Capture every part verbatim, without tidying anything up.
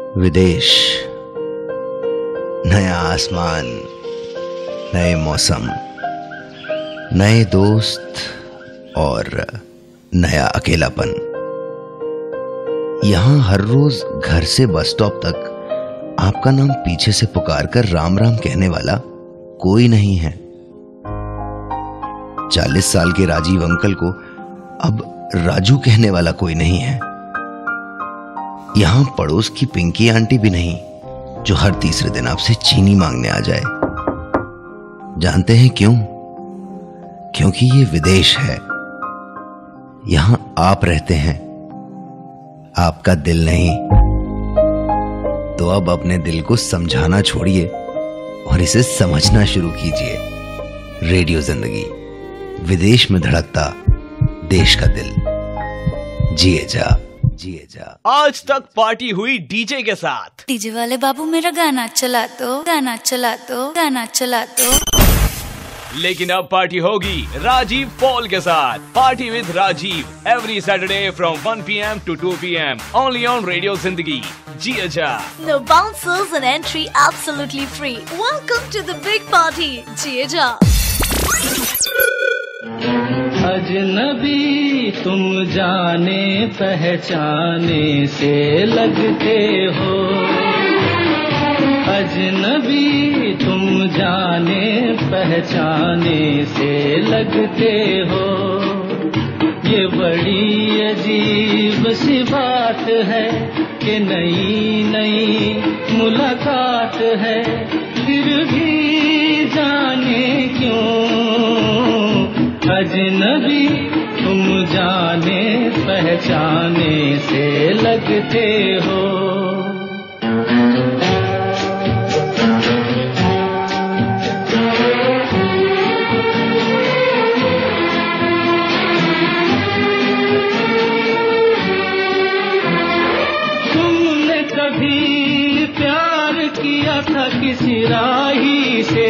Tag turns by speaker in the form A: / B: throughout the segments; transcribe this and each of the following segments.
A: विदेश, नया आसमान, नए मौसम, नए दोस्त और नया अकेलापन। यहां हर रोज घर से बस स्टॉप तक आपका नाम पीछे से पुकार कर राम राम कहने वाला कोई नहीं है। चालीस साल के राजीव अंकल को अब राजू कहने वाला कोई नहीं है। यहां पड़ोस की पिंकी आंटी भी नहीं जो हर तीसरे दिन आपसे चीनी मांगने आ जाए। जानते हैं क्यों? क्योंकि ये विदेश है। यहां आप रहते हैं, आपका दिल नहीं। तो अब अपने दिल को समझाना छोड़िए और इसे समझना शुरू कीजिए। रेडियो जिंदगी, विदेश में धड़कता देश का दिल। जिए जा, जिए जा।
B: आज तक पार्टी हुई डीजे के साथ।
C: डीजे वाले बाबू मेरा गाना चला दो, गाना चला दो, गाना चला दो।
B: लेकिन अब पार्टी होगी राजीव पॉल के साथ। Party with Rajeev every Saturday from one P M to two P M only on radio Zindagi. जिए जा।
D: No bouncers and entry absolutely free. Welcome to the big party. जिए जा।
E: अजनबी तुम जाने पहचाने से लगते हो, अजनबी तुम जाने पहचाने से लगते हो। ये बड़ी अजीब सी बात है कि नई नई मुलाकात है, फिर भी जाने क्यों अजनबी तुम जाने पहचाने से लगते हो। तुमने कभी प्यार किया था किसी राही से,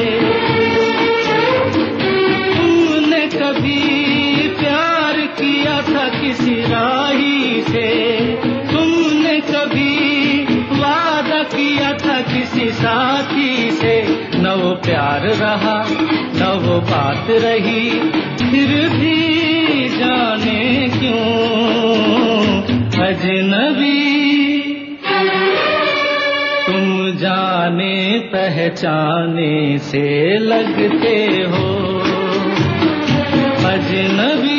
E: कभी प्यार किया था किसी राही से, तुमने कभी वादा किया था किसी साथी से। न वो प्यार रहा न वो बात रही, फिर भी जाने क्यों अजनबी तुम जाने पहचाने से लगते हो। अजनबी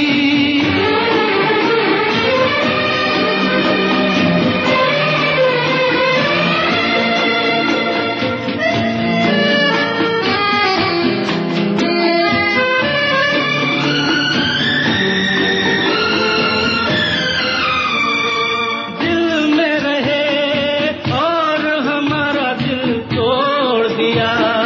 E: दिल में रहे और हमारा दिल तोड़ दिया,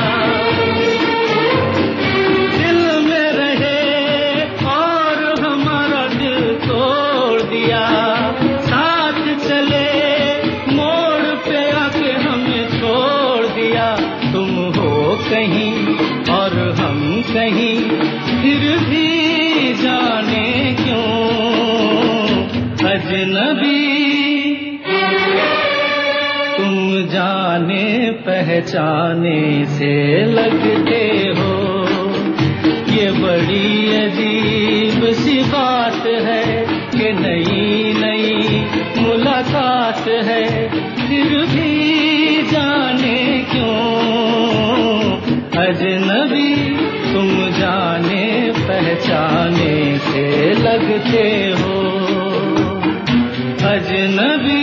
E: कहीं और हम कहीं, फिर भी जाने क्यों अजनबी तुम जाने पहचाने से लगते हो। ये बड़ी अजीब सी बात है कि नई नई मुलाकात है, फिर भी जाने क्यों अजनबी तुम जाने पहचाने से लगते हो। अजनबी।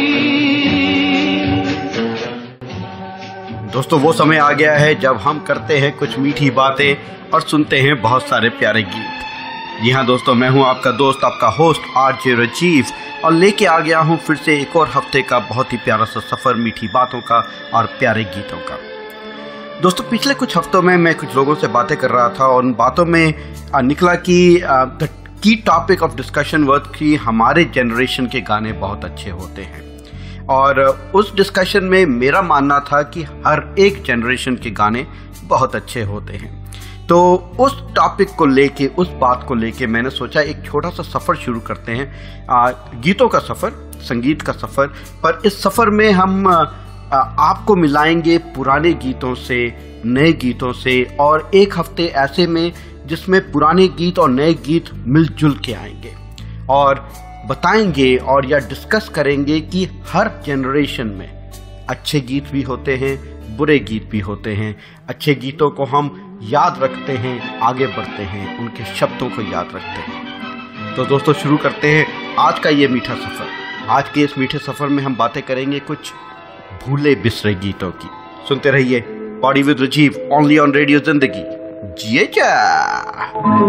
F: दोस्तों, वो समय आ गया है जब हम करते हैं कुछ मीठी बातें और सुनते हैं बहुत सारे प्यारे गीत। जी हाँ दोस्तों, मैं हूँ आपका दोस्त, आपका होस्ट आरजे राजीव, और लेके आ गया हूँ फिर से एक और हफ्ते का बहुत ही प्यारा सा सफर मीठी बातों का और प्यारे गीतों का। दोस्तों, पिछले कुछ हफ्तों में मैं कुछ लोगों से बातें कर रहा था और उन बातों में निकला कि the key topic of discussion worth कि हमारे जनरेशन के गाने बहुत अच्छे होते हैं। और उस डिस्कशन में मेरा मानना था कि हर एक जनरेशन के गाने बहुत अच्छे होते हैं। तो तो उस टॉपिक को लेके, उस बात को लेके मैंने सोचा एक छोटा सा सफ़र शुरू करते हैं, आ, गीतों का सफ़र, संगीत का सफ़र। पर इस सफ़र में हम आ, आपको मिलाएंगे पुराने गीतों से, नए गीतों से, और एक हफ्ते ऐसे में जिसमें पुराने गीत और नए गीत मिलजुल के आएंगे और बताएंगे और या डिस्कस करेंगे कि हर जनरेशन में अच्छे गीत भी होते हैं, बुरे गीत भी होते हैं। अच्छे गीतों को हम याद रखते हैं, आगे बढ़ते हैं, उनके शब्दों को याद रखते हैं। तो दोस्तों शुरू करते हैं आज का ये मीठा सफ़र। आज के इस मीठे सफ़र में हम बातें करेंगे कुछ भूले बिसरे गीतों की। सुनते रहिए party with Rajeev, only on radio Zindagi. जिए जा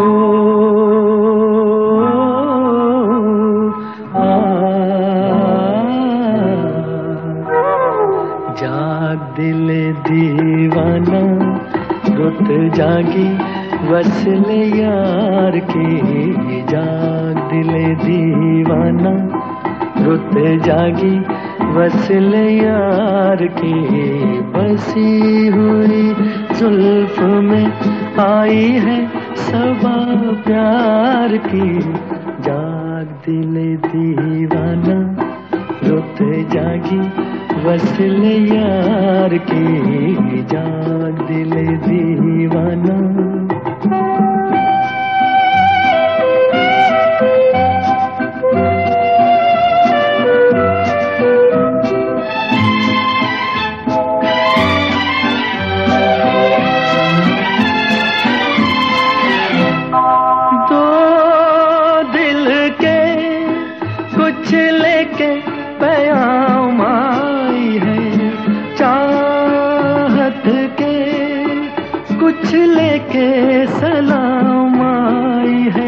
E: दिल दीवाना रुत जागी वसल यार की, जाग दिल दीवाना रुत जागी वसल यार की, बसी हुई जुल्फ में आई है सबा प्यार की, जाग दिल दीवाना रुत जागी वसल यार की, जाग दिल दीवाना। दो दिल के कुछ लेके प्याम आई है, चाहत के कुछ लेके सलाम आई है।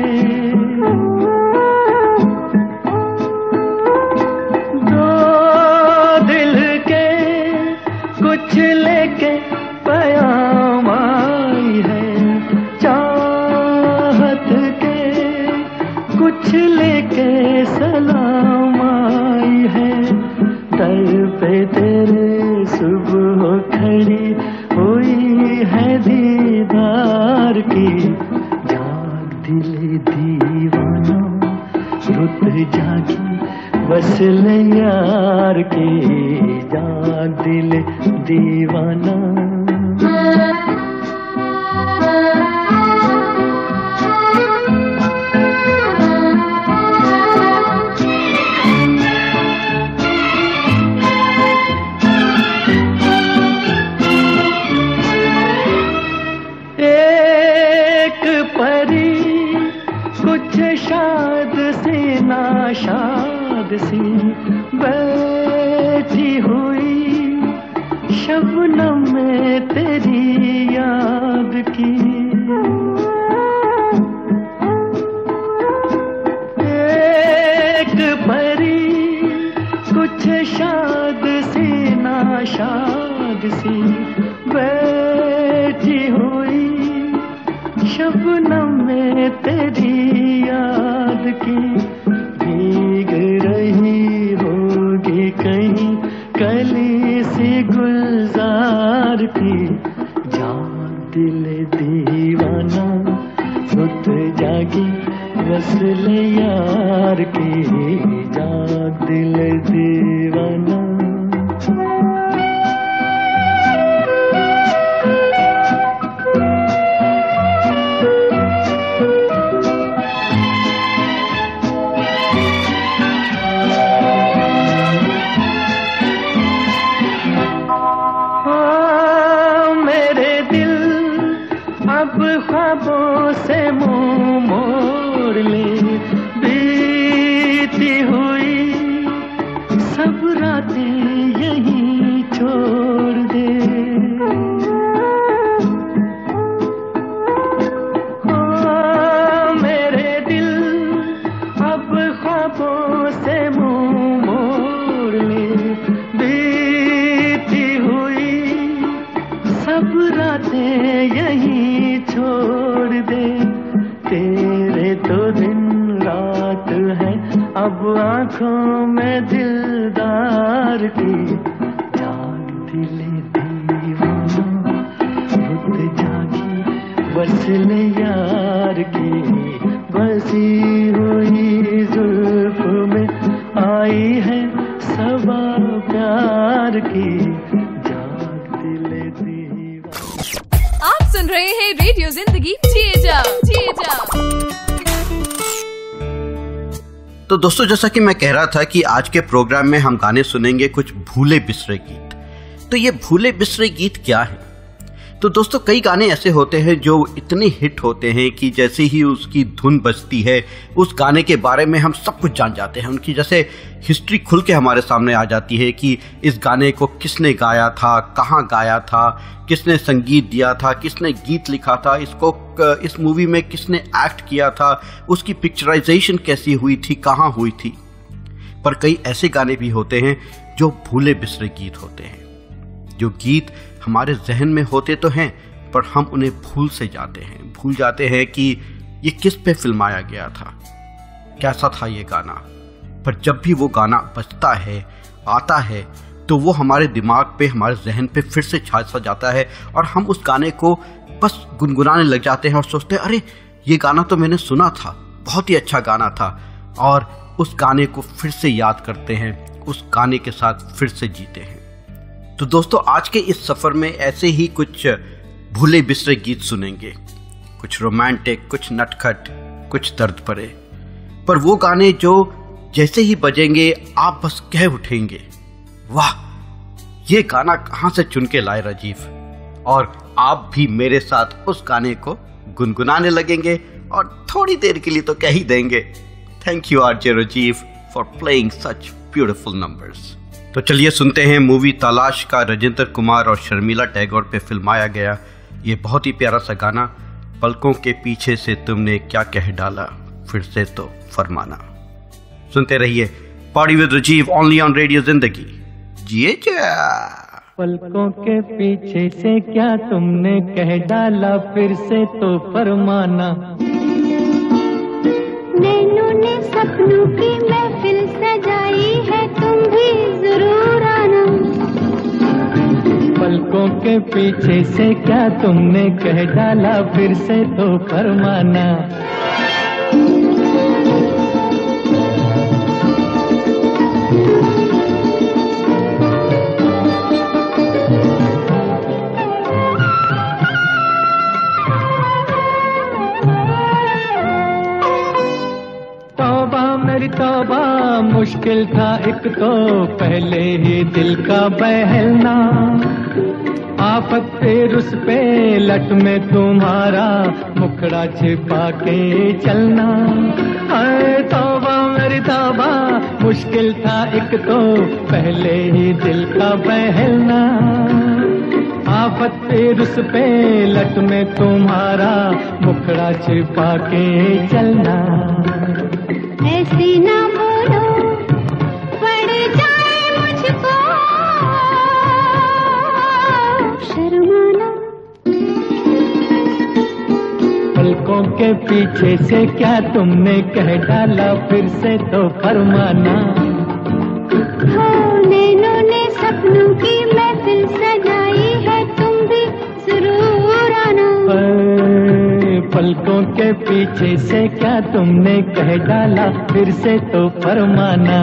E: दो दिल के कुछ लेके प्याम आई है, चाहत के कुछ लेके सलाम आई है। दर पे तेरे सुबह खड़ी हुई है दीदार की, जाग दिल दीवाना रुत जागी वसल यार की, जाग दिल दीवाना। शाद सी बैठी हुई शबनम में तेरी याद की, एक परी कुछ शाद सी नाशाद सी बैठी हुई शबनम में तेरी याद की, भीग रही होगी कहीं कली सी गुलजार की, जाग दिल दीवाना रुत जागी वसल यार की, जाग दिल दीवाना। ख्वाबों से मुंह मोड़ ले, बीती हुई सब रातें यहीं छोड़ दे। हाँ मेरे दिल अब ख्वाबों से मुंह मोड़ ले, बीती हुई सब रातें यहीं छोड़ दे। तेरे तो दिन रात है अब आंखों में दिलदार की, जाग दिल दीवाना रुत जागी बस मछली यार की बसी हुई जुल्फ में आई है सबा प्यार की जाग दिले दीवार।
D: आप सुन रहे हैं रेडियो जिंदगी, जिए जाओ जिए जाओ।
F: तो दोस्तों, जैसा कि मैं कह रहा था कि आज के प्रोग्राम में हम गाने सुनेंगे कुछ भूले बिसरे गीत। तो ये भूले बिसरे गीत क्या है? तो दोस्तों, कई गाने ऐसे होते हैं जो इतने हिट होते हैं कि जैसे ही उसकी धुन बजती है उस गाने के बारे में हम सब कुछ जान जाते हैं। उनकी जैसे हिस्ट्री खुल के हमारे सामने आ जाती है कि इस गाने को किसने गाया था, कहाँ गाया था, किसने संगीत दिया था, किसने गीत लिखा था, इसको इस मूवी में किसने एक्ट किया था, उसकी पिक्चराइजेशन कैसी हुई थी, कहाँ हुई थी। पर कई ऐसे गाने भी होते हैं जो भूले बिसरे गीत होते हैं, जो गीत हमारे जहन में होते तो हैं पर हम उन्हें भूल से जाते हैं, भूल जाते हैं कि ये किस पे फिल्माया गया था, कैसा था ये गाना। पर जब भी वो गाना बजता है, आता है, तो वो हमारे दिमाग पे, हमारे जहन पे फिर से छा सा जाता है और हम उस गाने को बस गुनगुनाने लग जाते हैं और सोचते हैं, अरे ये गाना तो मैंने सुना था, बहुत ही अच्छा गाना था, और उस गाने को फिर से याद करते हैं, उस गाने के साथ फिर से जीते हैं। तो दोस्तों, आज के इस सफर में ऐसे ही कुछ भूले बिसरे गीत सुनेंगे, कुछ रोमांटिक, कुछ नटखट, कुछ दर्द भरे, पर वो गाने जो जैसे ही बजेंगे आप बस कह उठेंगे, वाह, ये गाना कहां से चुन के लाए राजीव। और आप भी मेरे साथ उस गाने को गुनगुनाने लगेंगे और थोड़ी देर के लिए तो कह ही देंगे, thank you RJ Rajeev for playing such beautiful numbers. तो चलिए सुनते हैं मूवी तलाश का राजेंद्र कुमार और शर्मिला टैगोर पे फिल्माया गया ये बहुत ही प्यारा सा गाना, पलकों के पीछे से तुमने क्या कह डाला, फिर से तो फरमाना। सुनते रहिए party with Rajeev, only on radio Zindagi, जिए जा।
E: पलकों के पीछे से क्या तुमने कह डाला, फिर से तो फरमाना।
G: नैनों ने सपनों की महफिल सजाई है, तुम भी जरूर आना।
E: पलकों के पीछे से क्या तुमने कह डाला, फिर से तो फरमाना। तौबा मुश्किल था एक तो पहले ही दिल का बहलना, आफत पे रुस पे लट में तुम्हारा मुखड़ा छिपा के चलना। अरे तौबा मेरी तौबा मुश्किल था एक तो पहले ही दिल का बहलना, आफत पे रुस पे लट में तुम्हारा मुखड़ा छिपा के चलना।
G: ऐसे ना बोलो पड़ जाए मुझको शर्माना।
E: पलकों के पीछे से क्या तुमने कह डाला, फिर से तो फरमाना।
G: हो नैनों ने सपनों की महफिल सजाई है, तुम भी जरूर आना।
E: पलकों के पीछे से क्या तुमने कह डाला, फिर से तो फरमाना।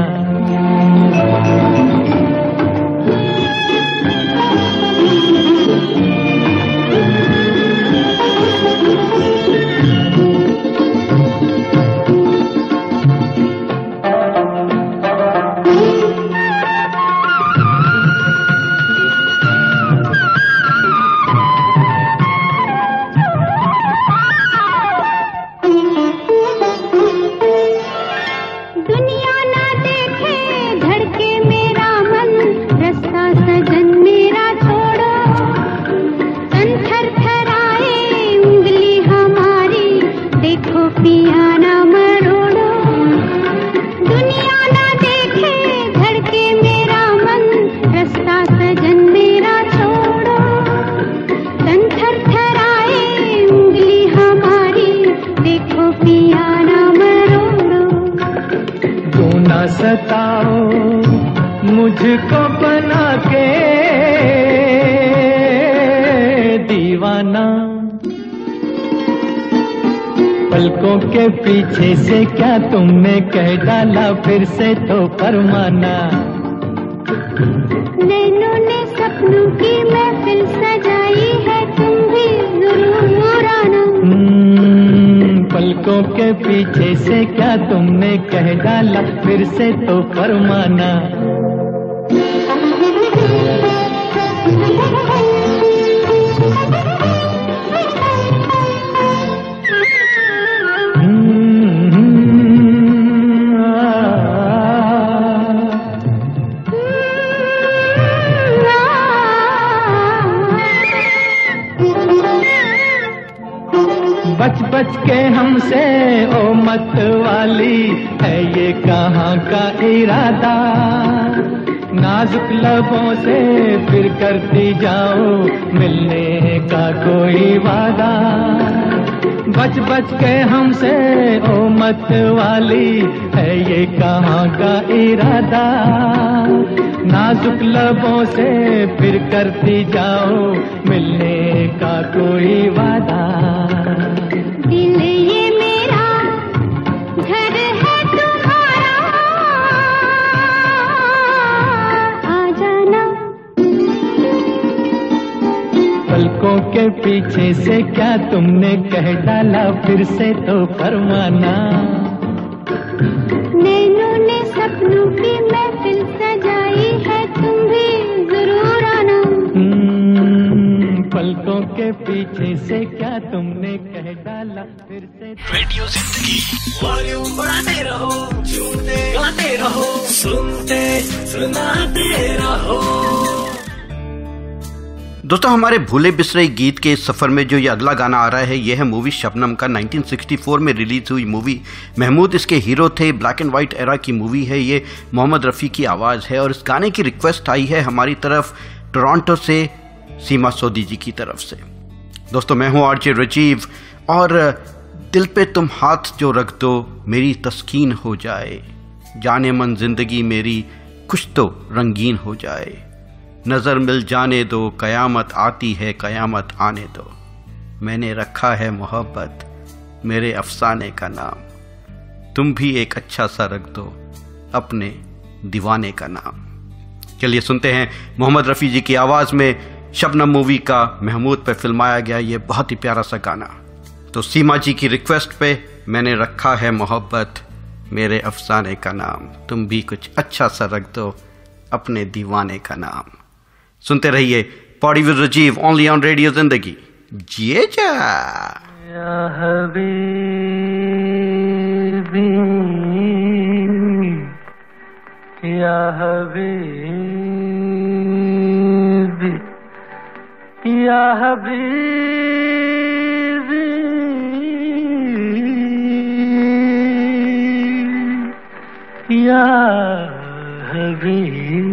E: सताओ मुझको बना के दीवाना। पलकों के पीछे से क्या तुमने कह डाला फिर से तो फरमाना।
G: नैनों ने सपनों की महफिल सजाई है तुम भी जरूर आना।
E: पलकों के पीछे से क्या तुमने कह डाला फिर से तो फरमाना। बच बच के हमसे ओ मत वाली है ये कहाँ का इरादा। नाजुक लबों से फिर करती जाओ मिलने का कोई वादा। बच बच के हमसे ओ मत वाली है ये कहाँ का इरादा। नाजुक लबों से फिर करती जाओ मिलने का कोई वादा।
G: दिल ये मेरा घर है तुम्हारा आ जाना।
E: पलकों के पीछे से क्या तुमने कह डाला फिर से तो फरमाना।
G: नैनों ने सपनों की महफिल सजाई है तुम भी जरूर आना।
E: पलकों के पीछे से क्या तुमने कह डाला फिर से।
H: रेडियो जिंदगी वॉल्यूम बढ़ाते रहो, झूमते गाते रहो, सुनते सुनाते रहो।
F: दोस्तों हमारे भूले बिसरे गीत के सफर में जो ये अगला गाना आ रहा है ये है मूवी शबनम का नाइनटीन सिक्सटी फोर में रिलीज हुई मूवी। महमूद इसके हीरो थे। ब्लैक एंड वाइट एरा की मूवी है ये। मोहम्मद रफ़ी की आवाज़ है और इस गाने की रिक्वेस्ट आई है हमारी तरफ टोरंटो से सीमा सोदी जी की तरफ से। दोस्तों मैं हूँ आरजे राजीव और दिल पे तुम हाथ जो रख दो मेरी तस्कीन हो जाए। जाने मन जिंदगी मेरी कुछ तो रंगीन हो जाए। नज़र मिल जाने दो कयामत आती है कयामत आने दो। मैंने रखा है मोहब्बत मेरे अफसाने का नाम। तुम भी एक अच्छा सा रख दो अपने दीवाने का नाम। चलिए सुनते हैं मोहम्मद रफ़ी जी की आवाज़ में शबनम मूवी का महमूद पे फिल्माया गया ये बहुत ही प्यारा सा गाना। तो सीमा जी की रिक्वेस्ट पे मैंने रखा है मोहब्बत मेरे अफसाने का नाम। तुम भी कुछ अच्छा सा रख दो अपने दीवाने का नाम। सुनते रहिए party with Rajeev only on radio Zindagi. जिए जा
E: या हबीबी या हबीबी या हबीबी या हबीबी।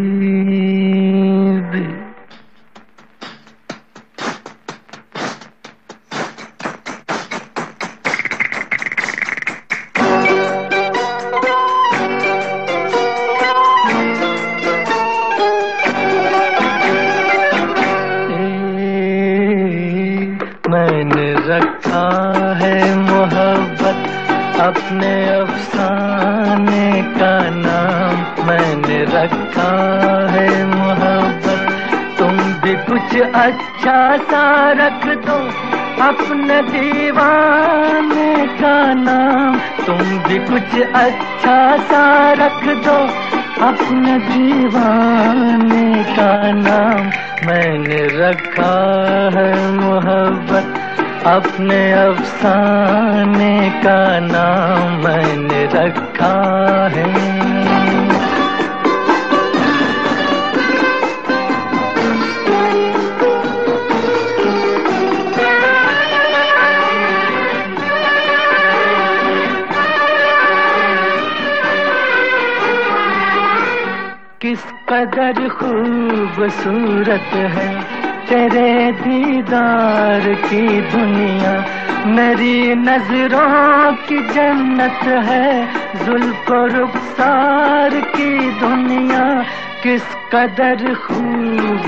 E: मैंने रखा है मोहब्बत अपने अफसाने का नाम। मैंने रखा है मोहब्बत तुम भी कुछ अच्छा सा रख दो अपने दीवाने का नाम। तुम भी कुछ अच्छा सा रख दो अपने दीवाने का नाम। मैंने रखा है मोहब्बत अपने अफसाने का नाम। मैंने रखा है। किस कदर खूबसूरत है तेरे दीदार की दुनिया। मेरी नजरों की जन्नत है जुल्फ़ो रुखसार की दुनिया। किस कदर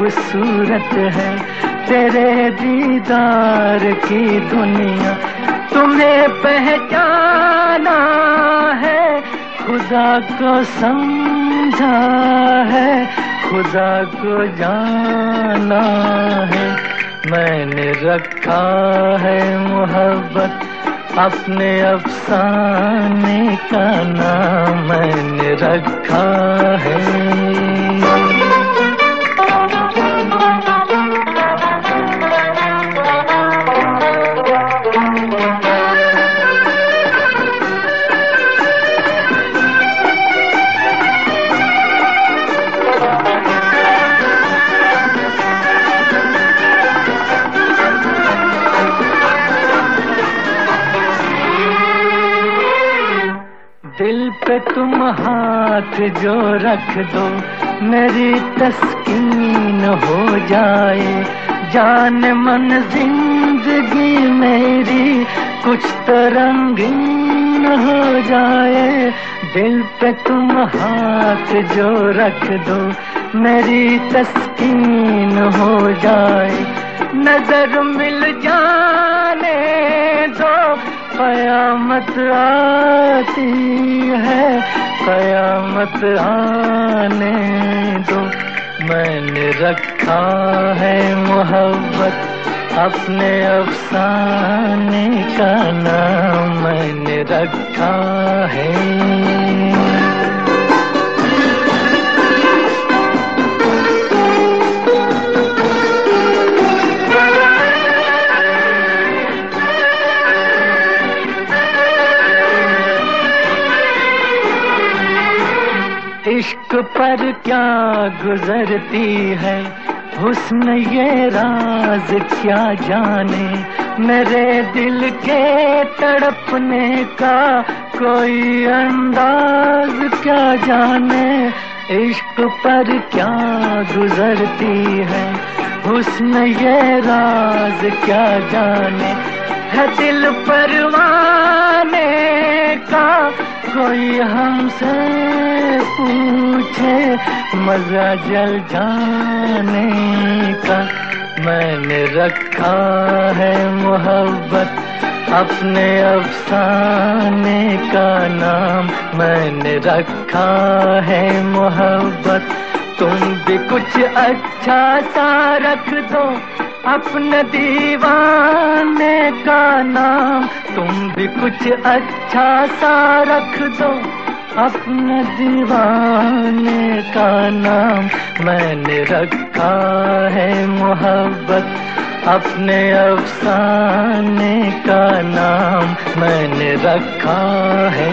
E: खूबसूरत है तेरे दीदार की दुनिया। तुम्हें पहचाना है, खुदा को समझा है, खुदा को जाना है। मैंने रखा है मोहब्बत अपने अफसाने का नाम, मैंने रखा है। दिल पे तुम हाथ जो रख दो, मेरी तस्कीन हो जाए। जान मन जिंदगी मेरी कुछ तो रंगीन हो जाए। दिल पे तुम हाथ जो रख दो, मेरी तस्कीन हो जाए। नजर मिल जाने दो, कयामत आती है, कयामत आने दो। मैंने रखा है मोहब्बत अपने अफसाने का नाम, मैंने रखा है। इश्क पर क्या गुजरती है हुस्न, ये राज क्या जाने। मेरे दिल के तड़पने का कोई अंदाज क्या जाने। इश्क पर क्या गुजरती है हुस्न, ये राज क्या जाने। है दिल परवाने का कोई हमसे पूछे, मजा जल जाने का। मैंने रखा है मोहब्बत अपने अफसाने का नाम, मैंने रखा है मोहब्बत। तुम भी कुछ अच्छा सा रख दो अपने दीवाने का नाम। तुम भी कुछ अच्छा सा रख दो अपने दीवाने का नाम। मैंने रखा है मोहब्बत अपने अफसाने का नाम, मैंने रखा है।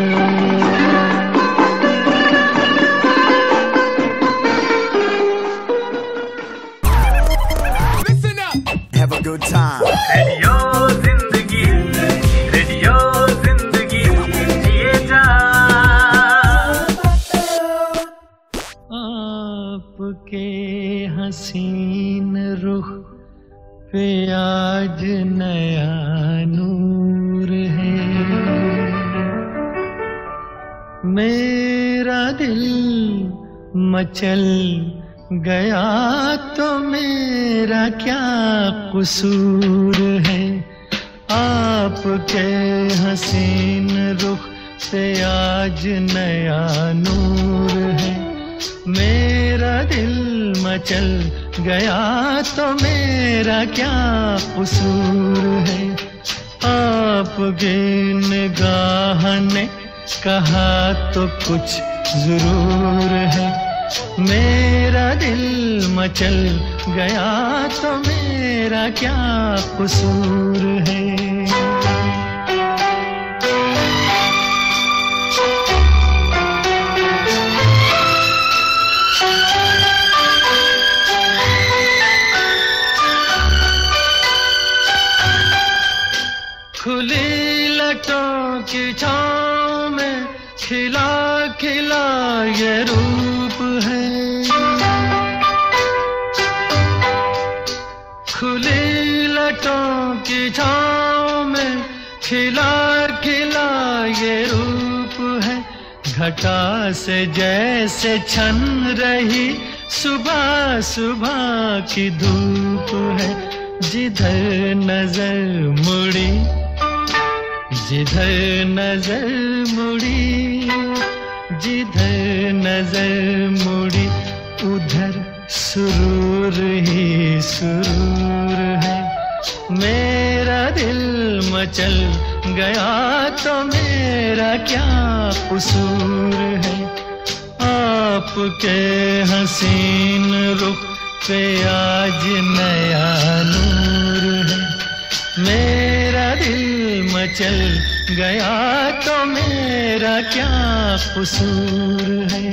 I: Have a good time.
H: Radio Zindagi, radio Zindagi जिए जा।
E: आपके हसीन रुख पे आज नया नूर है। मेरा दिल मचल गया तो मेरा क्या कसूर है। आपके हसीन रुख पे आज नया नूर है। मेरा दिल मचल गया तो मेरा क्या कसूर है। आपकी निगाह ने कहा तो कुछ जरूर है। मेरा दिल मचल गया तो मेरा क्या कसूर है। खुली लटों की छाँव में खिला खिला ये रूप है। खुली लटों की छाँव में खिला खिला ये रूप है। घटा से जैसे छन रही सुबह सुबह की धूप है। जिधर नजर मुड़ी जिधर नजर मुड़ी जिधर नजर मुड़ी उधर सुरूर ही सुरूर है। मेरा दिल मचल गया तो मेरा क्या कसूर है। आपके हसीन रुख पे आज नया नूर है। मेरा दिल मचल गया तो मेरा क्या कसूर है।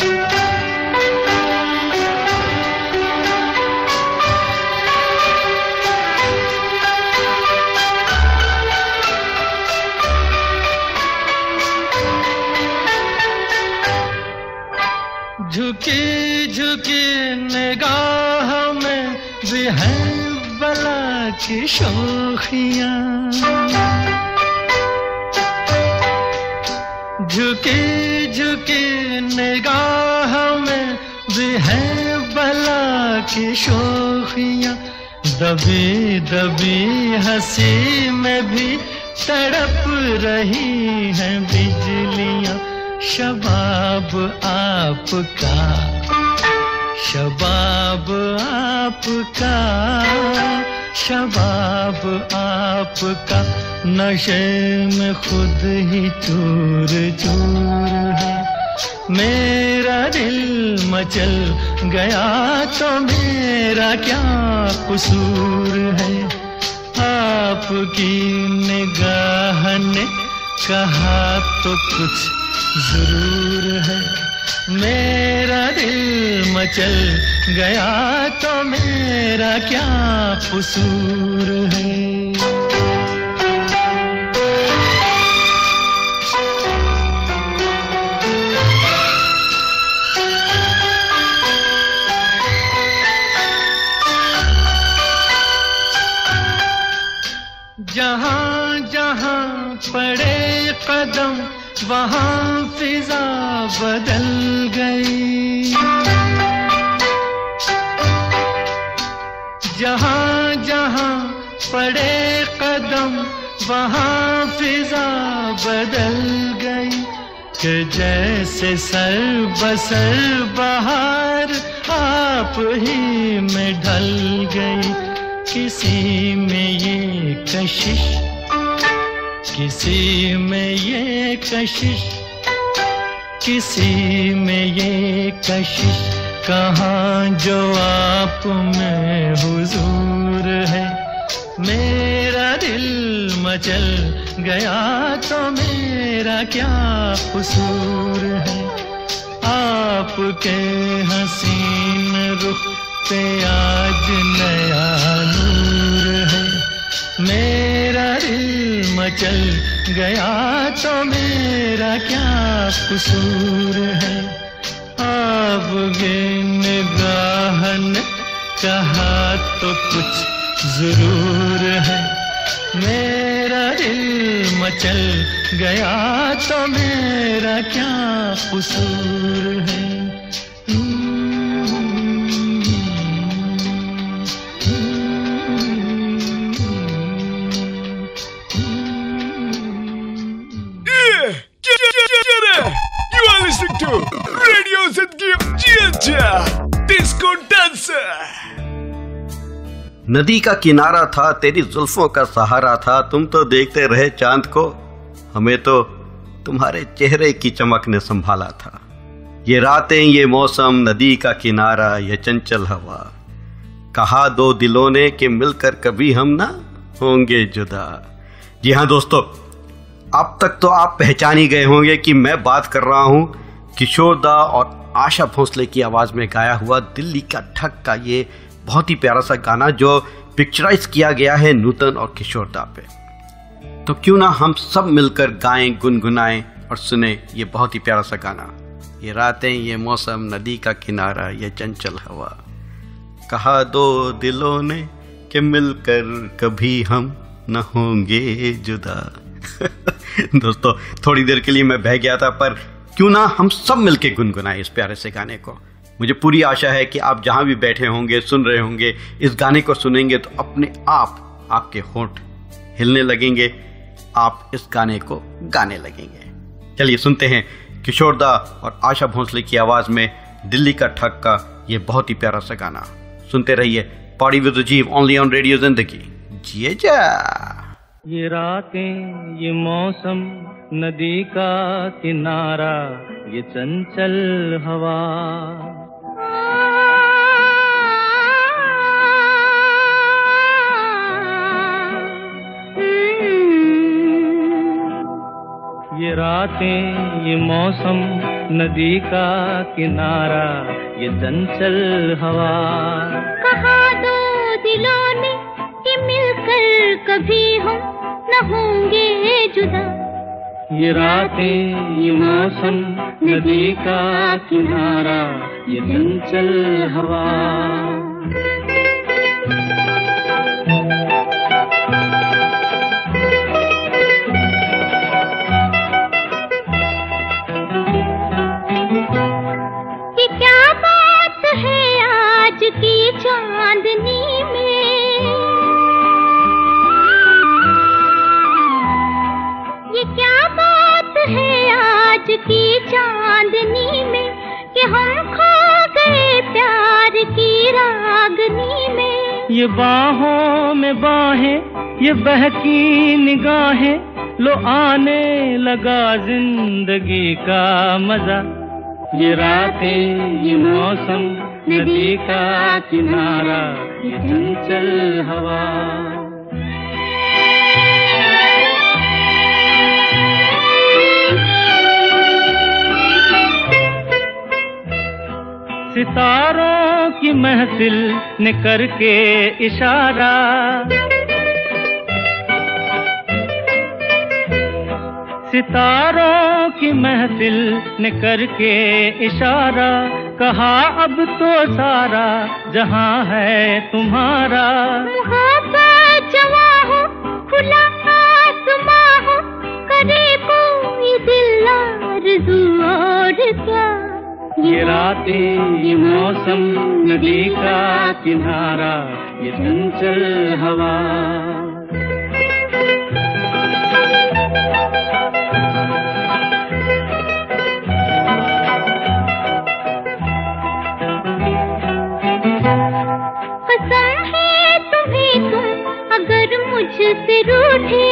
E: झुकी झुकी निगाह में भी है बला की शोखियाँ। झुकी झुकी निगाह में भी है बला की शोखियाँ। दबी दबी हंसी में भी तड़प रही हैं बिजलियाँ। शबाब आपका शबाब आपका शबाब आपका नशे में खुद ही चूर चूर है। मेरा दिल मचल गया तो मेरा क्या कसूर है। आपकी निगाह ने कहा तो कुछ जरूर है। मेरा दिल मचल गया तो मेरा क्या कसूर है। जहाँ जहाँ पड़े कदम वहाँ फिजा बदल गई। जहाँ जहाँ पड़े कदम वहाँ फिजा बदल गई। कि जैसे सर बसर बहार आप ही में ढल गई। किसी में ये कशिश किसी में ये कशिश किसी में ये कशिश कहाँ जो आप में हुजूर है। मेरा दिल मचल गया तो मेरा क्या कसूर है। आपके हसीन रुख पे आज नया नूर है। मेरा दिल मचल गया तो मेरा क्या कसूर है। आपके निगाह ने कहा तो कुछ जरूर है। मेरा दिल मचल गया तो मेरा क्या कसूर है।
B: To Radio Zindagi Disco Dancer।
F: नदी का किनारा था, तेरी जुल्फों का सहारा था। तुम तो देखते रहे चांद को, हमें तो तुम्हारे चेहरे की चमक ने संभाला था। ये रातें, ये मौसम, नदी का किनारा, ये चंचल हवा, कहा दो दिलों ने कि मिलकर कभी हम ना होंगे जुदा। जी हाँ दोस्तों, अब तक तो आप पहचान ही गए होंगे कि मैं बात कर रहा हूँ किशोर दा और आशा भोसले की आवाज़ में गाया हुआ दिल्ली का ठग का ये बहुत ही प्यारा सा गाना जो पिक्चराइज किया गया है नूतन और किशोर दा पे। तो क्यों ना हम सब मिलकर गाएं, गुनगुनाएं और सुने ये बहुत ही प्यारा सा गाना। ये रातें, ये मौसम, नदी का किनारा, ये चंचल हवा, कहा दो दिलों ने कि मिलकर कभी हम न होंगे जुदा। दोस्तों थोड़ी देर के लिए मैं बह गया था, पर क्यों ना हम सब मिलके गुनगुनाएं इस प्यारे से गाने को। मुझे पूरी आशा है कि आप जहां भी बैठे होंगे, सुन रहे होंगे, इस गाने को सुनेंगे तो अपने आप आपके होंठ हिलने लगेंगे, आप इस गाने को गाने लगेंगे। चलिए सुनते हैं किशोर दा और आशा भोसले की आवाज में दिल्ली का ठग का ये बहुत ही प्यारा सा गाना। सुनते रहिए party with Rajeev only on radio Zindagi. जिए जा।
E: ये रातें, ये मौसम, नदी का किनारा, ये चंचल हवा, ये रातें, ये मौसम, नदी का किनारा, ये चंचल हवा,
G: कहा दो दिलों ने कि मिलकर कभी हम न होंगे जुदा।
E: ये रातें, ये मौसम, नदी का किनारा, ये चंचल हवा,
G: कि क्या बात है आज की चांदनी में, ये क्या बात है आज की चांदनी में, कि हम खो गए प्यार की रागनी में।
E: ये बाहों में बाहें, ये बहकी निगाहें, लो आने लगा जिंदगी का मजा। ये रातें, ये मौसम, नदी का किनारा, ये चंचल हवा, सितारों की महफिल ने करके इशारा, सितारों की महफिल ने करके इशारा, कहा अब तो सारा जहां है तुम्हारा।
G: मोहब्बत जवां हो, खुला आसमां हो, करे कोई दिल आरज़ू और क्या।
E: ये रातें, ये मौसम, नदी का किनारा, ये चंचल हवा,
G: कसम है तुम्हें तुम अगर मुझसे रूठे,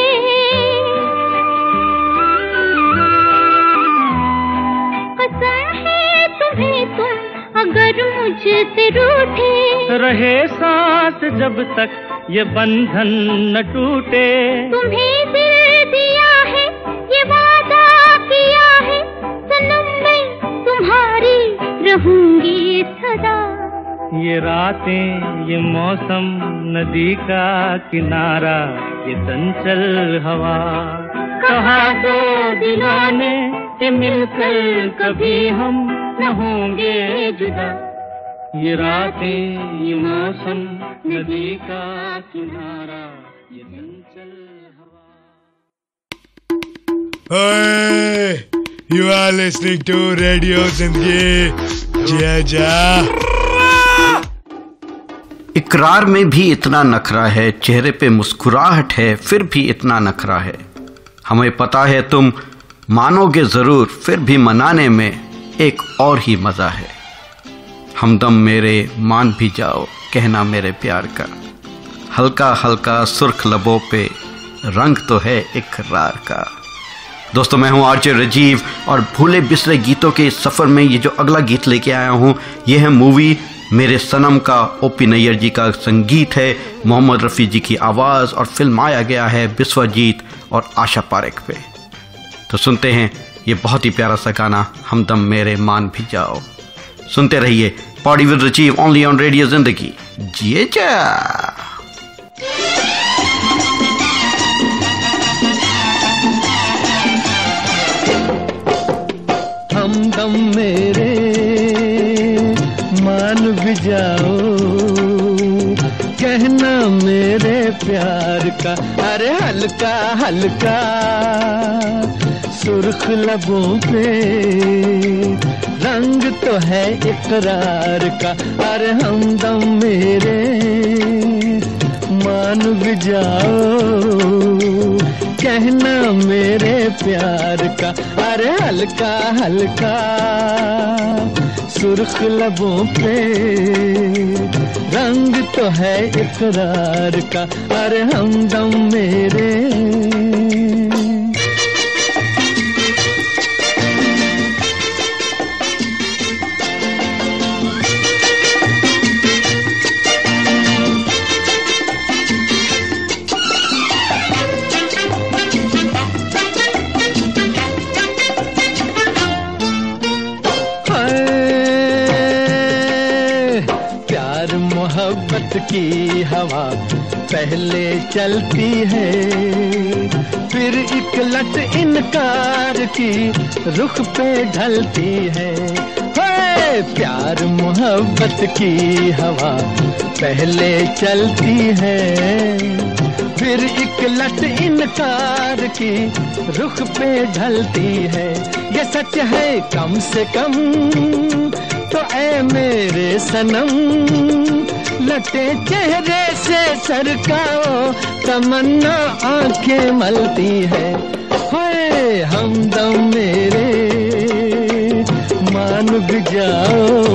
G: कसम है तुम्हें तुम अगर मुझसे रूठे,
E: रहे सांस जब तक ये बंधन न टूटे।
G: तुम्हें दिल दिया है, ये वादा किया है, सनम मैं तुम्हारी रहूंगी सदा।
E: ये रातें, ये मौसम, नदी का किनारा, ये चंचल हवा, कहा दो दिलों ने कि मिलकर कभी हम न होंगे जुदा। ये रातें, ये मौसम, नदी का किनारा, ये चंचल हवा।
J: Hey, you are listening to Radio Zindagi. जिया जा।
F: इकरार में भी इतना नखरा है, चेहरे पे मुस्कुराहट है, फिर भी इतना नखरा है। हमें पता है तुम मानोगे जरूर, फिर भी मनाने में एक और ही मजा है। हमदम मेरे मान भी जाओ, कहना मेरे प्यार का, हल्का हल्का सुर्ख लबों पे रंग तो है इकरार का। दोस्तों मैं हूं आरजे राजीव और भूले बिसरे गीतों के इस सफर में ये जो अगला गीत लेके आया हूं, ये है मूवी मेरे सनम का। ओपी नैयर जी का संगीत है, मोहम्मद रफ़ी जी की आवाज़, और फिल्म आया गया है बिस्वाजीत और आशा पारेख पे। तो सुनते हैं ये बहुत ही प्यारा सा गाना, हमदम मेरे मान भी जाओ। सुनते रहिए party with Rajeev only on radio Zindagi. जिए जा।
E: हमदम मेरे मान भी जाओ, कहना मेरे प्यार का, अरे हल्का हल्का सुर्ख लबों पे रंग तो है इकरार का। अरे हमदम मेरे मान भी जाओ, कहना मेरे प्यार का, अरे हल्का हल्का सुर्ख लबों पे रंग तो है इकरार का, अरे हमदम मेरे। मोहब्बत की हवा पहले चलती है, फिर एक लट इनकार की रुख पे ढलती है। हे प्यार मोहब्बत की हवा पहले चलती है, फिर एक लट इनकार की रुख पे ढलती है। ये सच है कम से कम तो ऐ मेरे सनम, लटे चेहरे से सरकाओ तमन्ना आंखें मलती है। होए हमदम मेरे मान भी जाओ,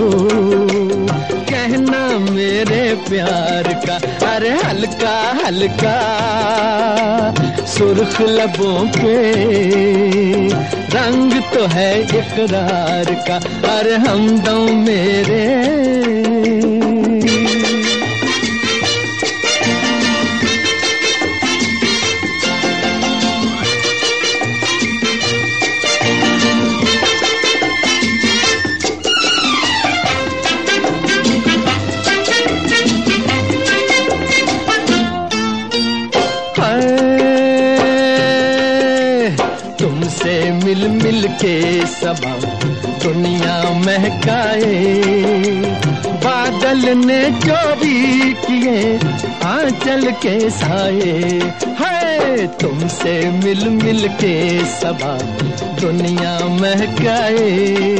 E: कहना मेरे प्यार का, अरे हल्का हल्का सुर्ख लबों पे रंग तो है इकरार का, अरे हमदम मेरे। मिल मिल के सबा दुनिया महकाए, बादल ने चोरी किए आंचल के साए। है तुमसे मिल मिल के सबा दुनिया महकाए,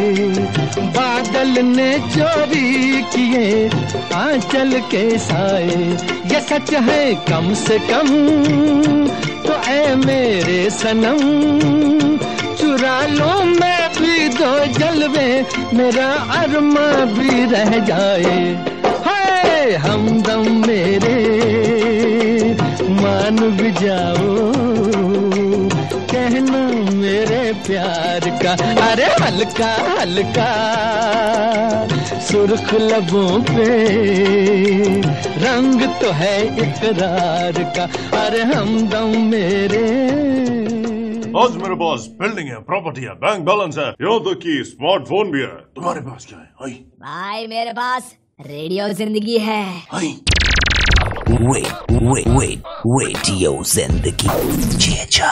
E: बादल ने चोरी किए आंचल के साए। ये सच है कम से कम तो ऐ मेरे सनम, चुरा लो मैं भी दो जलवे, मेरा अरमा भी रह जाए। हाय हमदम मेरे मान भी जाओ, कहना मेरे प्यार का, अरे हल्का हल्का सुर्ख लबों पे रंग तो है इकरार का, अरे हमदम मेरे।
K: आज मेरे पास बिल्डिंग है, प्रॉपर्टी है, बैंक बैलेंस है, यहाँ तक कि स्मार्टफोन भी है। तुम्हारे पास क्या है? आई
L: भाई मेरे पास रेडियो जिंदगी है।
K: I
M: wait wait wait radio Zindagi. चेचा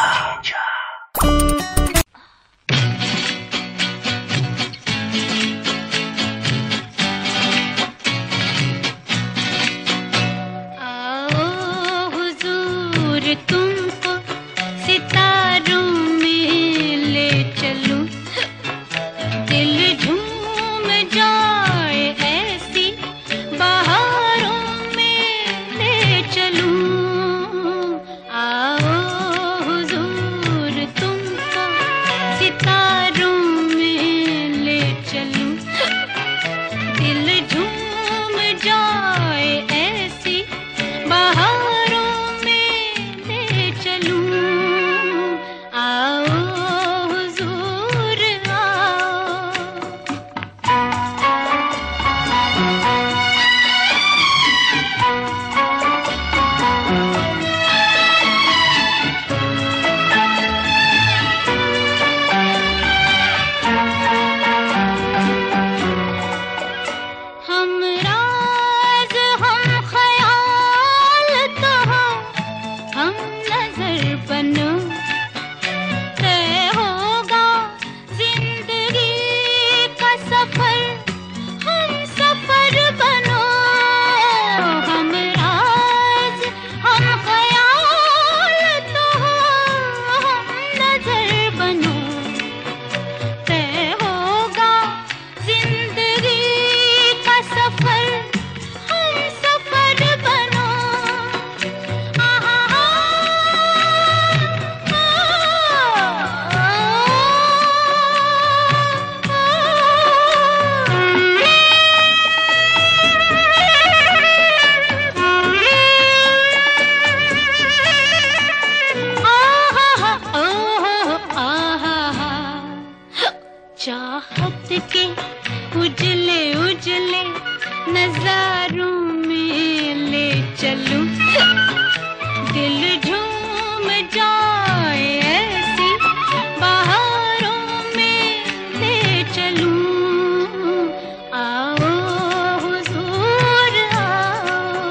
G: आओ हुजूर तुमको सितारों में ले चलूं, दिल झूम जाए ऐसी बहारों में ले चलूं। आओ हुजूर तुमको चलूं, दिल झूम जाए ऐसी बहारों में ले चलूं। आओ हुजूर आओ।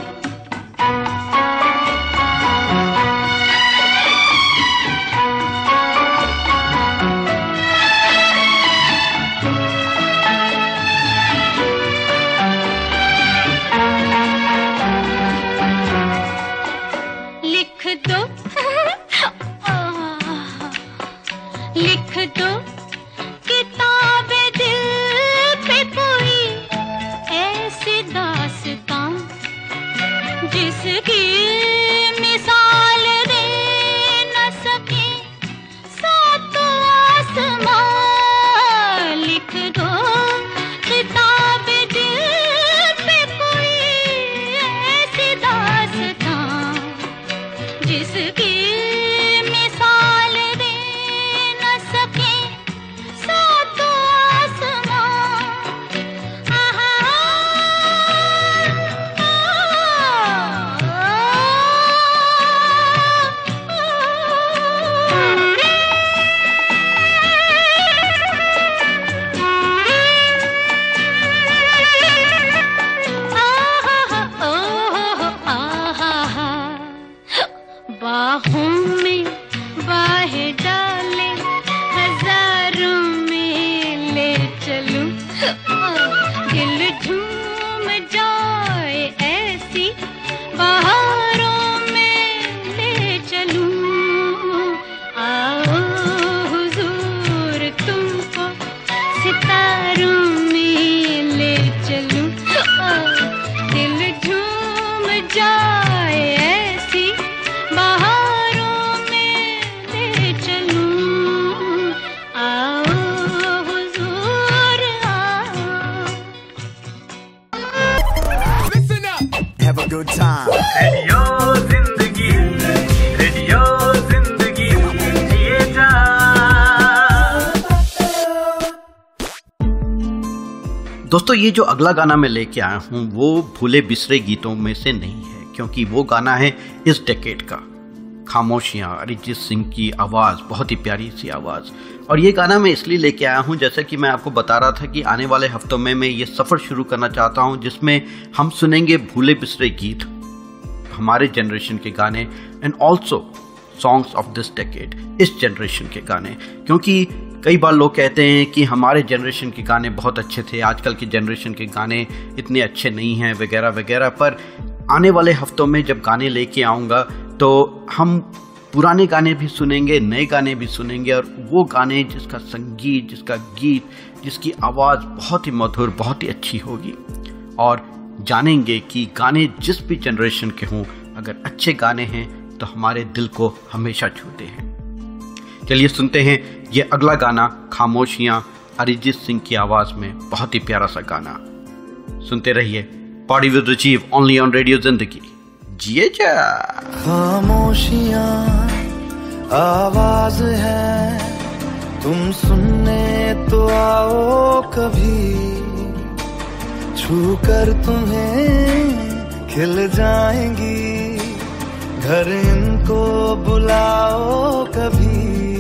G: लिख दो लिख दो किताब दिल पे कोई ऐसी दास्तां जिसकी मिसाल दे न सके सातों आसमां। लिख दो किताब दिल पे कोई ऐसी दास्तां जिसकी मिसाल दे न सके सातों आसमां। आहा बाहों में बाहें डाले हजारों में ले चलूं, दिल झूम जाए ऐसी बहारों में ले चलूं। आओ हुजूर तुमको सितारों में ले चलूं, दिल झूम जाए ऐसी बहारों में ले चलूं। आओ हुजूर आओ।
I: Have a good time.
H: Radio Zindagi, radio Zindagi जिए जा।
F: दोस्तों ये जो अगला गाना मैं लेके आया हूँ वो भूले बिसरे गीतों में से नहीं है, क्योंकि वो गाना है इस डेकेड का, खामोशियाँ, अरिजीत सिंह की आवाज़, बहुत ही प्यारी सी आवाज़। और ये गाना मैं इसलिए लेके आया हूँ, जैसे कि मैं आपको बता रहा था कि आने वाले हफ्तों में मैं ये सफ़र शुरू करना चाहता हूँ जिसमें हम सुनेंगे भूले बिसरे गीत, हमारे जनरेशन के गाने, and also songs of this decade, इस जनरेशन के गाने। क्योंकि कई बार लोग कहते हैं कि हमारे जनरेशन के गाने बहुत अच्छे थे, आजकल के जनरेशन के गाने इतने अच्छे नहीं हैं वगैरह वगैरह। पर आने वाले हफ्तों में जब गाने लेके आऊँगा तो हम पुराने गाने भी सुनेंगे, नए गाने भी सुनेंगे, और वो गाने जिसका संगीत, जिसका गीत, जिसकी आवाज़ बहुत ही मधुर, बहुत ही अच्छी होगी। और जानेंगे कि गाने जिस भी जनरेशन के हों, अगर अच्छे गाने हैं तो हमारे दिल को हमेशा छूते हैं। चलिए सुनते हैं ये अगला गाना, खामोशियाँ, अरिजीत सिंह की आवाज़ में, बहुत ही प्यारा सा गाना। सुनते रहिए party with Rajeev, only on radio Zindagi जिए जा।
N: खामोशियाँ आवाज है, तुम सुनने तो आओ कभी, छू कर तुम्हें खिल जाएंगी, घर इनको बुलाओ कभी।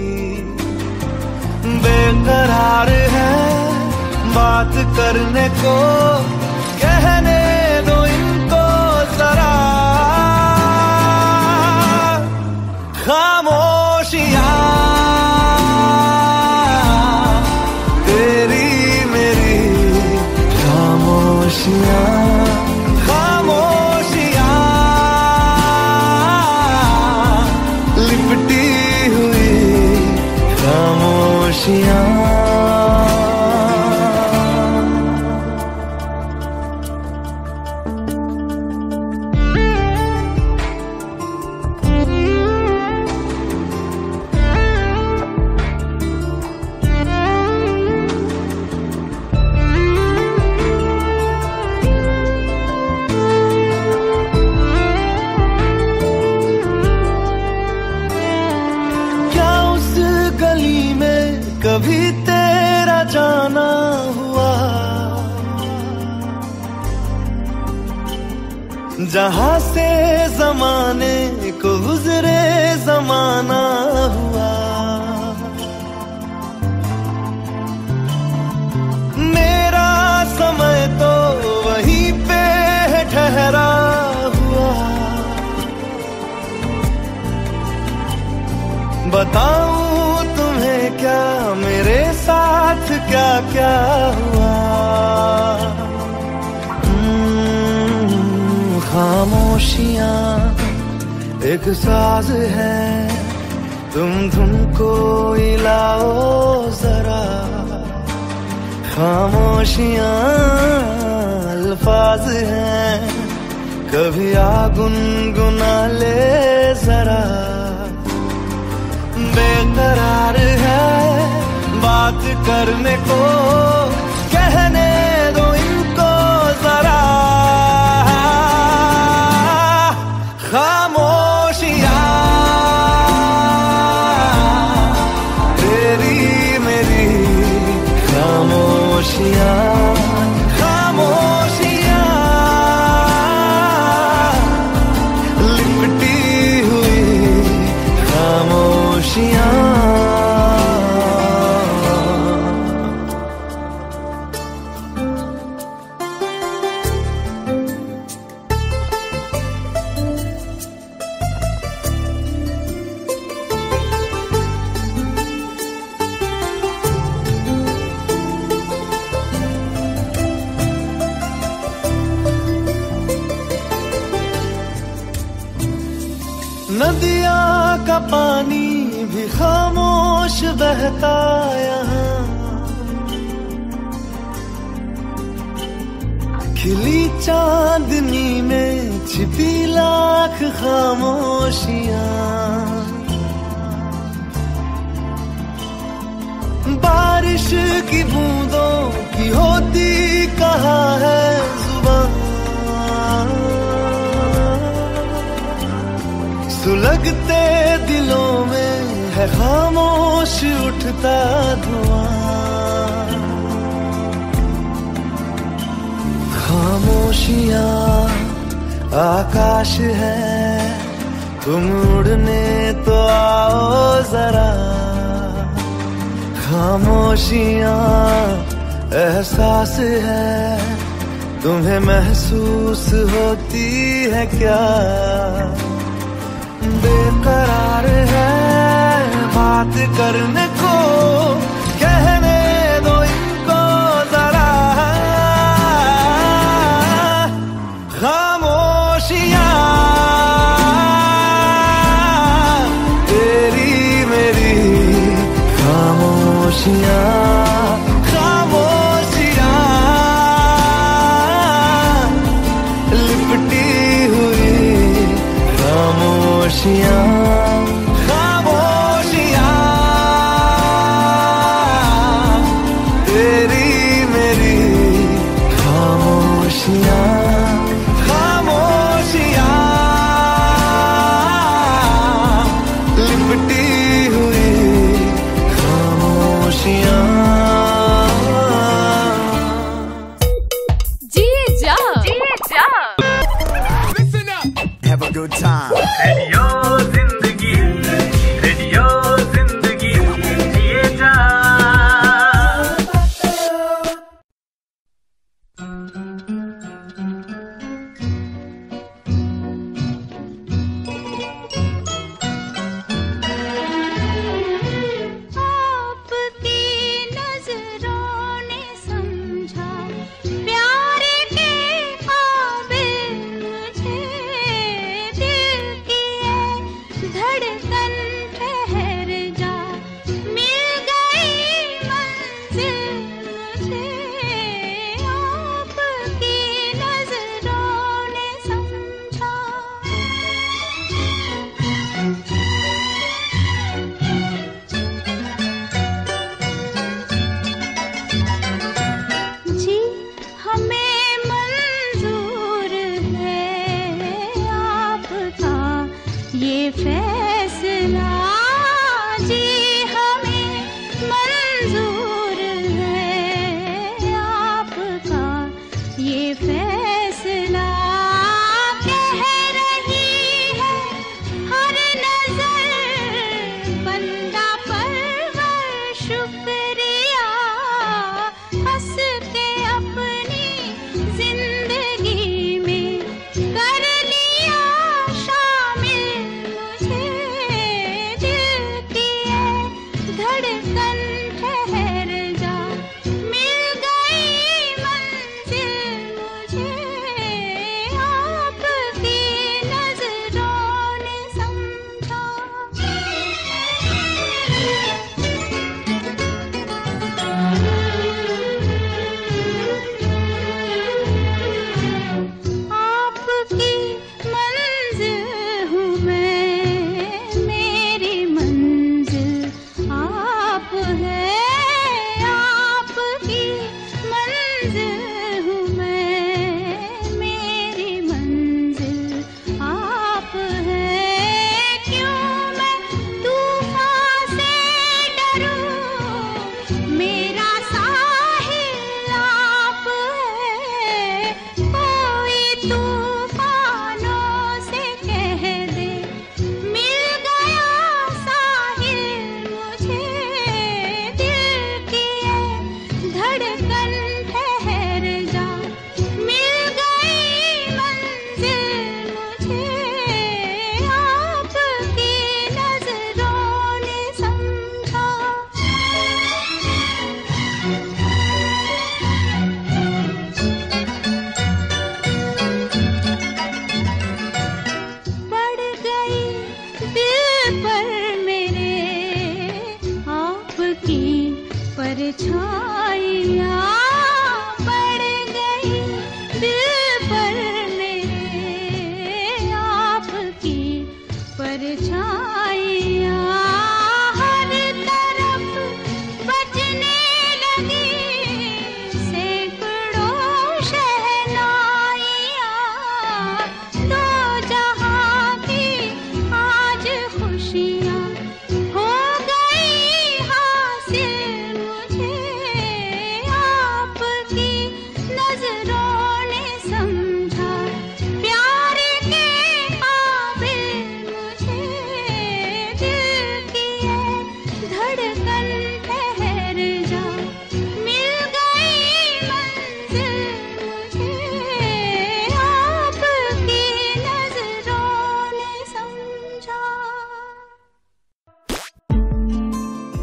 N: बेकरार है बात करने को, कहने दो इनको जरा। खामोशियाँ तेरी मेरी खामोशियाँ, खामोशियाँ लिपटी हुई खामोशियाँ। जहां से जमाने को गुजरे जमाना हुआ, मेरा समय तो वहीं पे ठहरा हुआ। बताऊं तुम्हें क्या मेरे साथ क्या क्या हुआ। खामोशियां एक साज है, तुम धुन को हिलाओ जरा। खामोशियां अल्फाज हैं, कभी आ गुनगुना ले जरा। बेकरार है बात करने को, कहने दो इनको जरा। खामोशियां तेरी मेरी खामोशियां, खामोशियां लिपटी हुई खामोशियां। नदियाँ का पानी भी खामोश बहता यहाँ, खिली चांदनी में छिपी लाख खामोशियाँ। बारिश की बूंदों की होती कहाँ है जुबान, सुलगते दिलों में है खामोश उठता धुआं। खामोशियां आकाश है, तुम उड़ने तो आओ जरा। खामोशियां एहसास है, तुम्हें महसूस होती है क्या। बेकरार है बात करने को, कहने दो इनको जरा। खामोशियां तेरी मेरी खामोशियां, खामोशियां लिपटी हुई खामोशियां, खामोशियां तेरी मेरी खामोशियां, खामोशियां लिपटी हुई खामोशियां।
O: जिए जा, जिए जा।
I: Have a good time.
H: Radio Zindagi, radio Zindagi जिए जा।
G: आपकी नजरों ने समझा प्यार के काबिल मुझे, दिल की है धड़कन ठहर जा, मिल गई मंजिल मुझे। आपकी नजरों ने समझा। जी हमें मंजूर है आपका ये फैसला, जी हमें मंजूर है आपका ये फैसला। क्या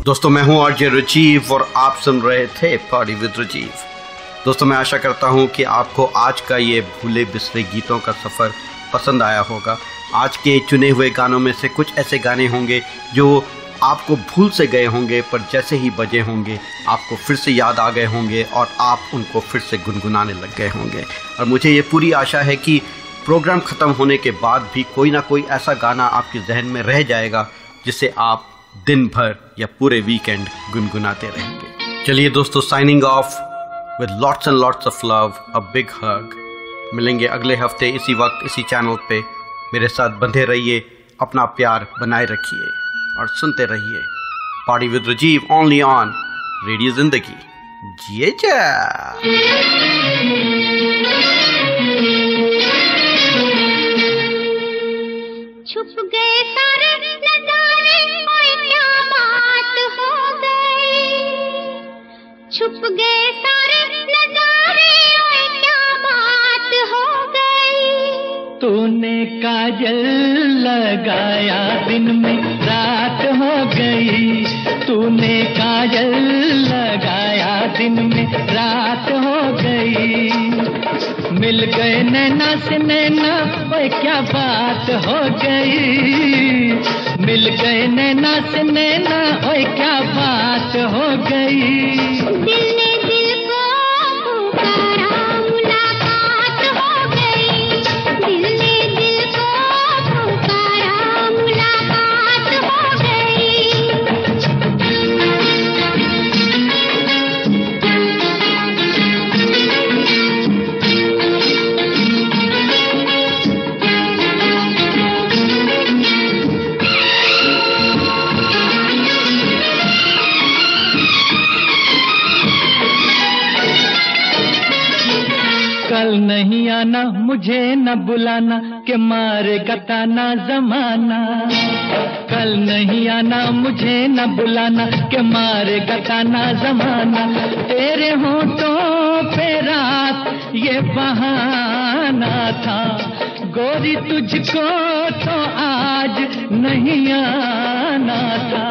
F: दोस्तों मैं हूं आरजे राजीव और आप सुन रहे थे पार्टी विद राजीव। दोस्तों मैं आशा करता हूं कि आपको आज का ये भूले बिसरे गीतों का सफ़र पसंद आया होगा। आज के चुने हुए गानों में से कुछ ऐसे गाने होंगे जो आपको भूल से गए होंगे, पर जैसे ही बजे होंगे आपको फिर से याद आ गए होंगे और आप उनको फिर से गुनगुनाने लग गए होंगे। और मुझे ये पूरी आशा है कि प्रोग्राम ख़त्म होने के बाद भी कोई ना कोई ऐसा गाना आपके जहन में रह जाएगा जिसे आप दिन भर या पूरे वीकेंड गुनगुनाते रहेंगे। चलिए दोस्तों, signing off with lots and lots of love, a big hug. मिलेंगे अगले हफ्ते इसी वक्त इसी चैनल पे। मेरे साथ बंधे रहिए, अपना प्यार बनाए रखिए और सुनते रहिए party with Rajeev only on radio Zindagi. जिए जा।
G: छुप गए सारे नजारे, ओए क्या बात हो गई। छुप गए सारे नजारे, ओए क्या बात हो गई।
E: तूने काजल लगाया दिन में रात हो गई। तूने काजल लगाया दिन में रात हो गई। मिल गए नैना से नैना, ओए क्या बात हो गई। मिल गए नैना से नैना, ओए क्या बात हो गई।
G: दिल ने दिल को पुकारा, मुलाकात हो गई। दिल ने दिल को पुकारा, मुलाकात हो गई।
E: कल नहीं आना, मुझे न बुलाना, के मारे गताना जमाना। कल नहीं आना, मुझे न बुलाना, के मारे गताना जमाना। तेरे होठों पे रात ये बहाना था, गोरी तुझको तो आज नहीं आना था।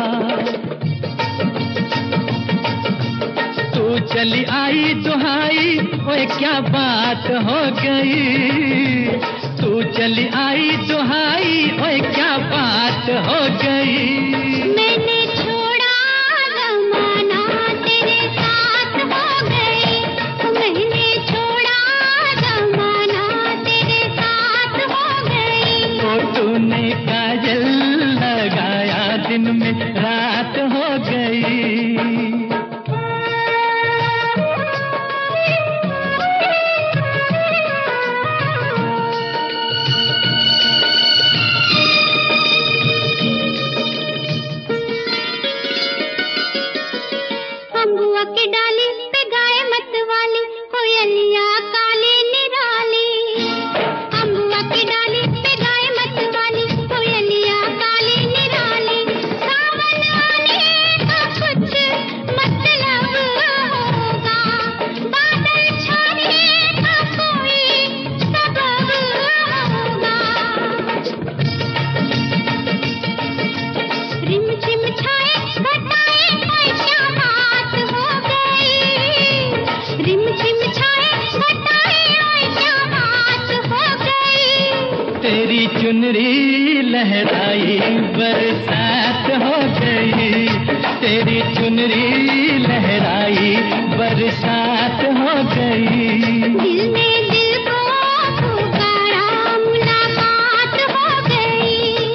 E: तू चली आई दुहाई, ओए क्या बात हो गई। तू चली आई दुहाई, ओए क्या बात हो गई।
G: मैंने छोड़ा जमाना, तेरे साथ हो गई। मैंने छोड़ा जमाना, तेरे साथ हो गई।
E: तो तूने काजल लगाया दिन में रात हो गई।
G: अम्बुआ की डाली पे गाय मत वाली, कोयलिया काली निराली। अम्बुआ की डाली पे गाय मत वाली, कोयलिया काली निराली। सावन आने का कुछ मतलब होगा, बादल छाने का कोई सबब होगा। रिम झिम छाए घटाए, ओए क्या बात हो गई। रिम झिम छाए घटाए, ओए क्या बात हो गई।
E: तेरी चुनरी लहराई बरसात हो गई। तेरी चुनरी लहराई बरसात हो गई।
G: दिल ने दिल को पुकारा, मुलाकात हो गई।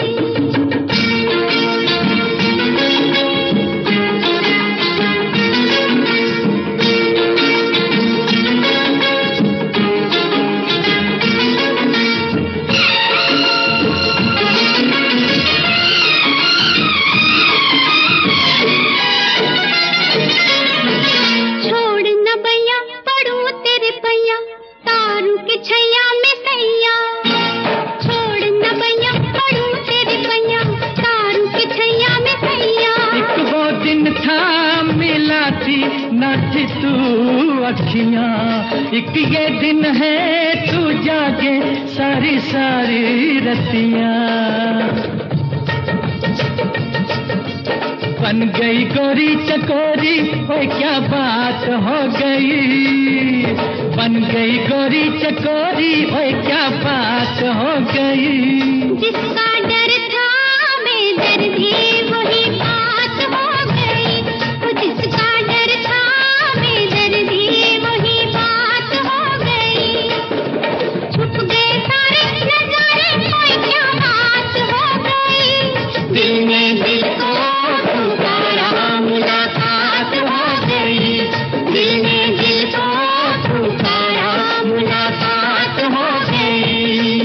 G: छोड़ न भैया पड़ू तेरे पैया, तारू के छैया में सैया। छोड़ न भैया पड़ू तेरे पैया, तारू के छैया में सैया।
E: एक वो दिन था मिला थी न थी तू अखियां, एक ये दिन है तू जागे सारी सारी रतियां। बन गई गोरी चकोरी, ओए क्या बात हो गई। बन गई गोरी चकोरी, ओए क्या बात हो गई।
G: जिसका डर था बेदर्दी वही बात हो गई। वो जिसका डर था बेदर्दी वही बात हो गई। छुप गए सारे नजारे, ओए क्या बात हो गई। दिल में दिल को पुकारा, मुलाकात हो गई। दिल में दिल को पुकारा, मुलाकात हो गई।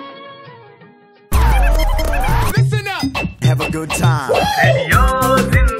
I: Have a good time.
H: Radio जिंदगी